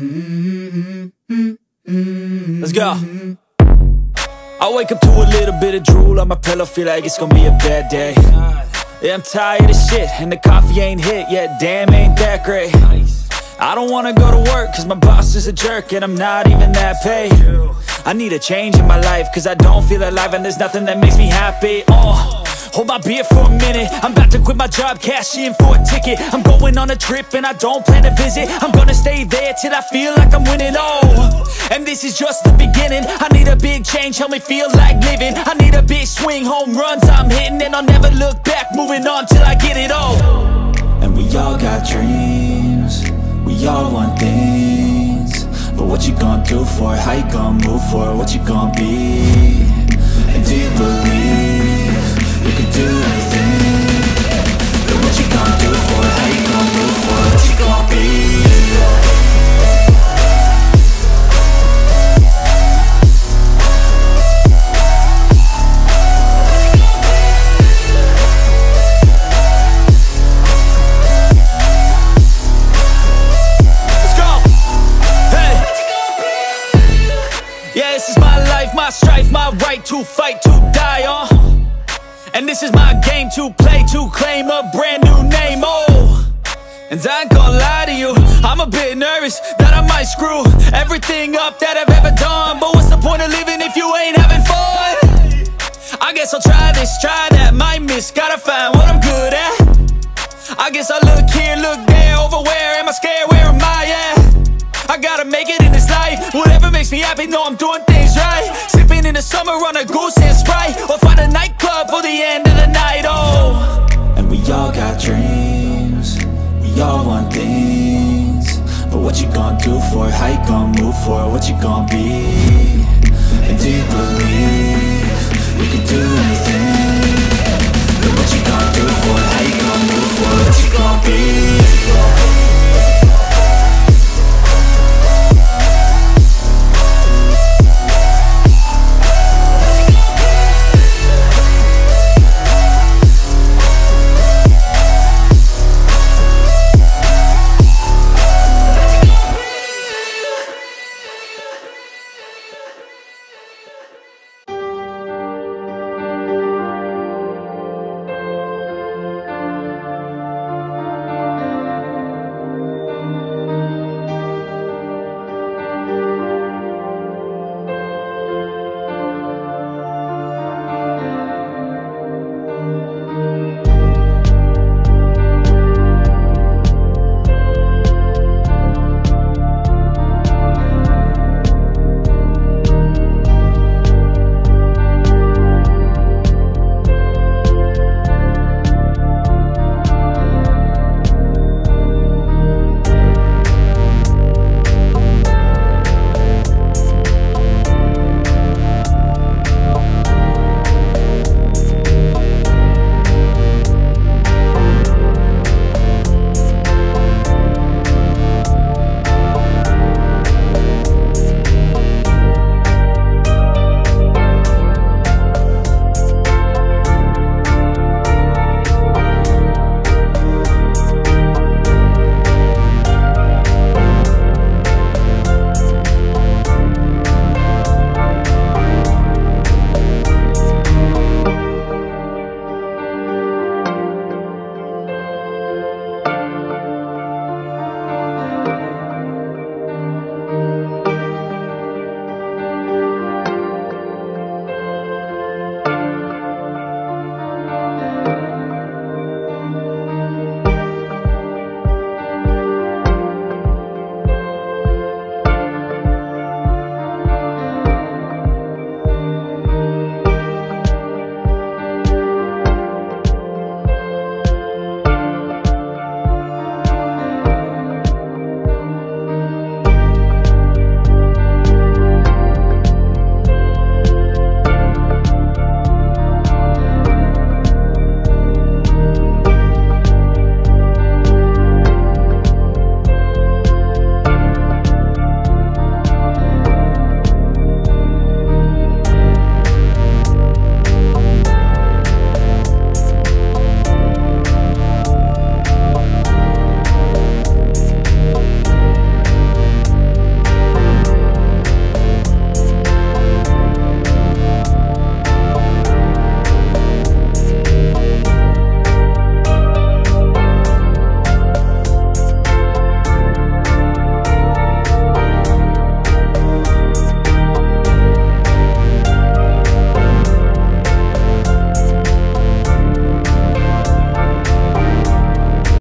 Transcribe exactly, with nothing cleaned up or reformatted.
Let's go. I wake up to a little bit of drool on my pillow, feel like it's gonna be a bad day. Yeah, I'm tired of shit, and the coffee ain't hit yet, damn, ain't that great. I don't wanna go to work, cause my boss is a jerk, and I'm not even that paid. I need a change in my life, cause I don't feel alive, and there's nothing that makes me happy. Oh, hold my beer for a minute, I'm about to quit my job, cash in for a ticket. I'm going on a trip, and I don't plan to visit. I'm gonna stay there till I feel like I'm winning, oh. And this is just the beginning. I need a big change, help me feel like living. I need a big swing, home runs I'm hitting, and I'll never look back, moving on till I get it all. And we all got dreams, we all want things, but what you gonna do for it? How you gonna move for it? What you gonna be? And do you believe you can do anything? But what you gonna do for it? How you gonna move for it? What you gonna be? My strife, my right to fight, to die on. And this is my game to play, to claim a brand new name, oh. And I ain't gonna lie to you, I'm a bit nervous that I might screw everything up that I've ever done. But what's the point of living if you ain't having fun? I guess I'll try this, try that, might miss, gotta find what I'm good at. I guess I look here, look there, over where am I scared, where am I at? I gotta make it in this life, whatever makes me happy, know I'm doing things right. Sipping in the summer on a goose and Sprite, or find a nightclub for the end of the night, oh. And we all got dreams, we all want things, but what you gonna do for it? How you gonna move for it? What you gonna be? And do you believe you can do anything? But what you gonna do for it? How you gonna move for it? What you gonna be?